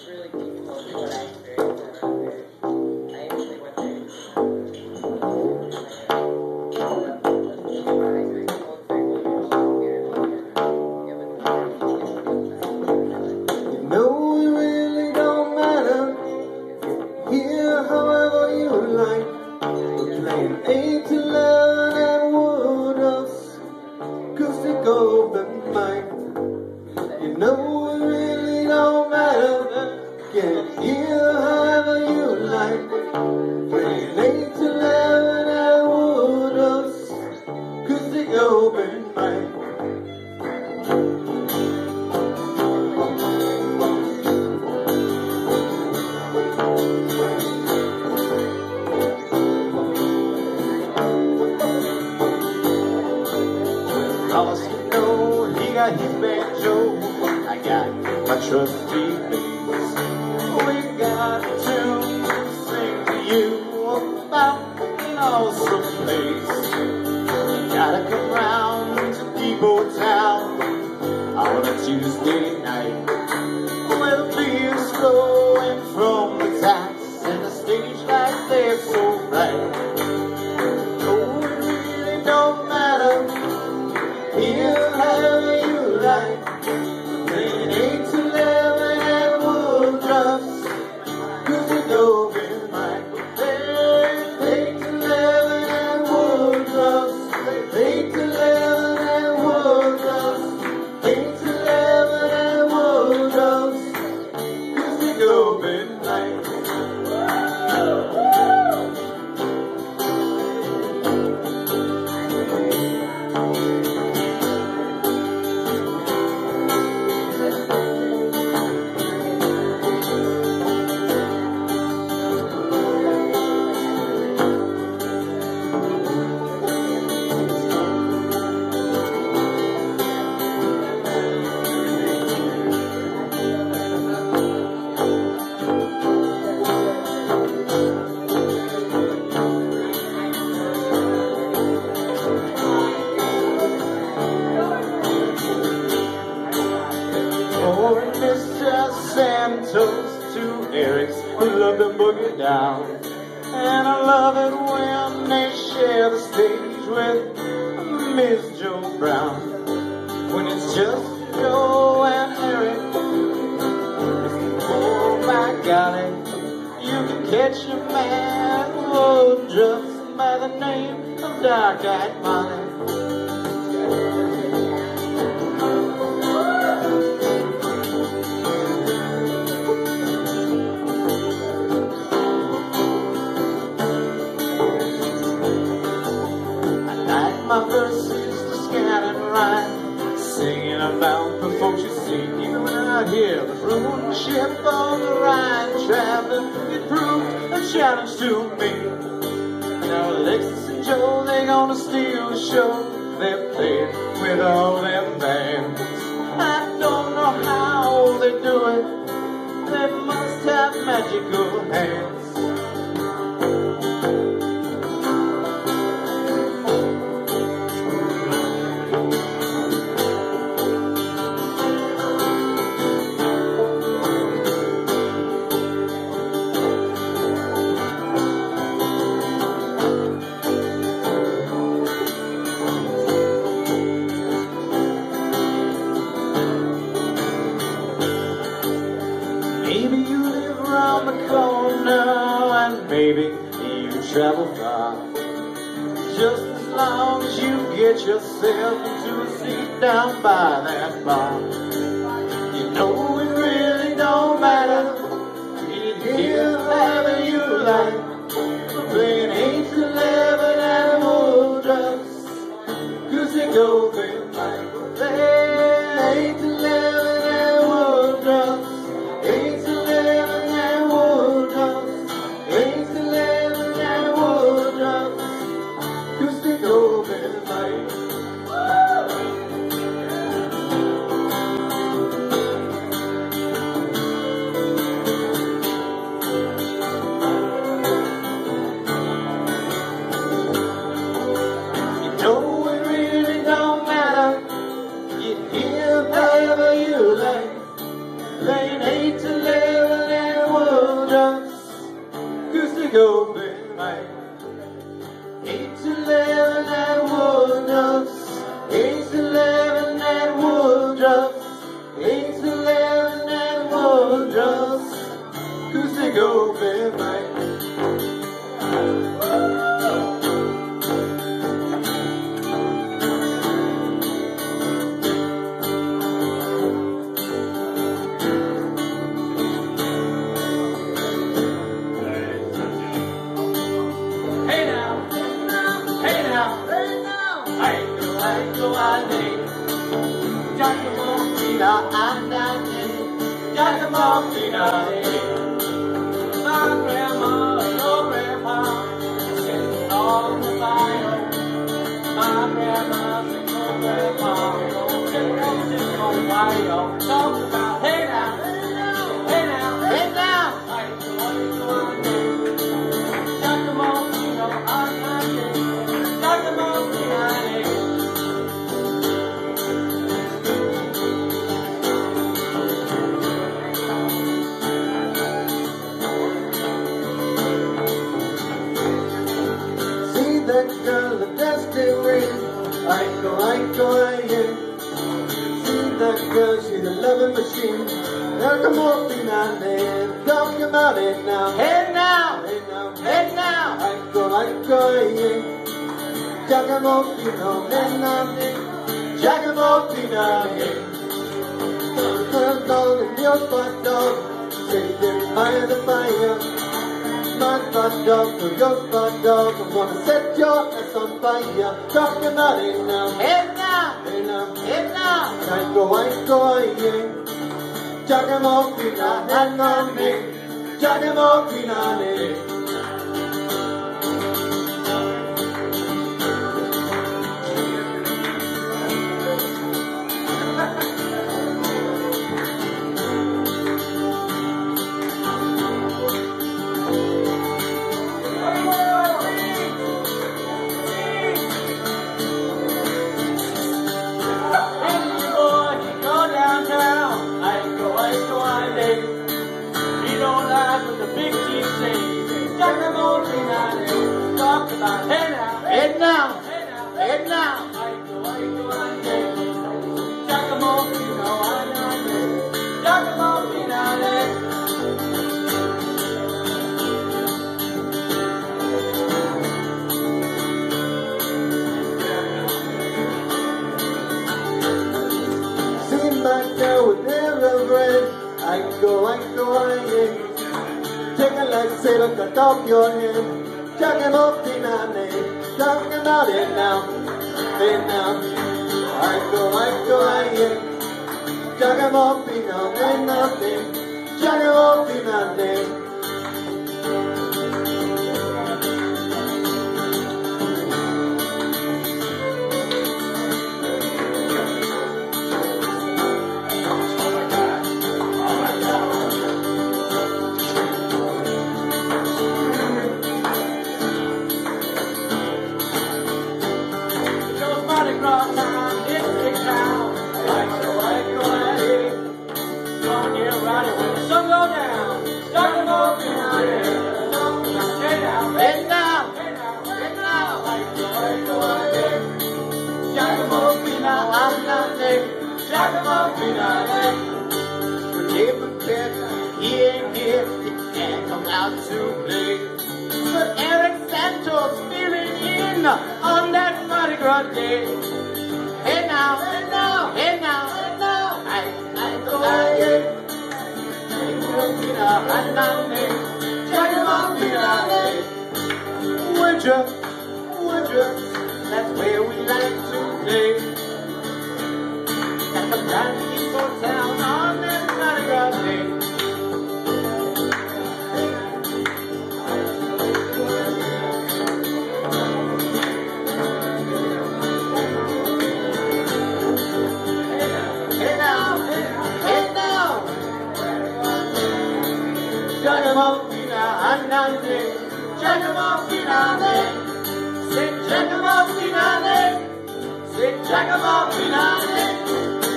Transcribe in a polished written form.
really difficult what I experienced around there. I actually went there. You know it really don't matter. Here, however you like. We're playing 8 to 11 and Woodruff's acoustic open mic. You know it really don't matter. Get here however you like. Playing 8 to 11 and Woodruff's acoustic open mic. Cause you know he got his banjo, I got my trusty bass. We got to sing to you about an awesome place. You gotta come round to Depot Town on a Tuesday night, where the beer's flowing from the taps and the stage lights they're so bright. Oh, it really don't matter. Here, however you like. Playing 8 to 11 and Woodruff's acoustic open mic. Playing 8 to 11 and Woodruff's. 8 to 11 and Woodruff's. 8 to 11 and Woodruff's acoustic open mic. For Mr. Santos to Eric's, who love to boogie down. And I love it when they share the stage with Miss Joe Brown. When it's just Joe and Eric, oh my golly, you can catch a man who just by the name of Dark-Eyed Molly. My verses to scan and rhyme, singing about the folks you see. Even when I hear the ruined ship on the Rhine traveling, it proved a challenge to me. Now Alexis and Joe, they gonna steal the show. They're playing with all them bands. I don't know how they do it. They must have magical hands. Maybe you live around the corner and maybe you travel far. Just as long as you get yourself into a seat down by that bar. You know it really don't matter. Get here however you like. Playing 8 to 11 and Woodruff's acoustic open mic. Playing 8 to 11 and Woodruff's. 8 to 11 and Woodruff's. 8 to 11 and Woodruff's acoustic open mic. You know it really don't matter. Get here however you like. Playing 8 to 11 Woodruffs, acoustic open mic. 8-11 at Woodruffs, 8-11 at Woodruffs, 8-11 at Woodruffs, acoustic open mic. My grandma, your grandpa, sitting on the fire. My grandma, your grandpa, sitting on the fire. Talk about hey now, hey now, hey now. Like the one day, Giacomo, I'm not dead. Giacomo, that girl, the destined ring. I go, yeah. See that girl, she's a loving machine. Now come on, be my name. Talk about it now. Hey now, hey now, hey now. I go, yeah. Giacomo, be my name. Giacomo, be my name. Dog in your butt dog, take it by the fire. My butt dog, for your butt dog, I'm gonna set your ass on fire. Talk about it now, hey now, hey now, hey now. I go, yeah. Giacomo, fina, me. Giacomo, fina, Hey now, hey now. See my girl with hair of red. I go, yeah. Take a lightsaber, cut off your head. Giacomo, be my name. Talk about it now, hey now. I go, yeah. Giacomo, be my name. Giacomo, be my name. He ain't here, he can't come out to play. But Eric Santos feeling in on that Mardi Gras day. Hey now, hey now, hey now, hey now. I go away. Woodruff, that's where we like to play. At the Grand People Town on that Mardi Gras day. Giacomo, Giacomo, Giacomo,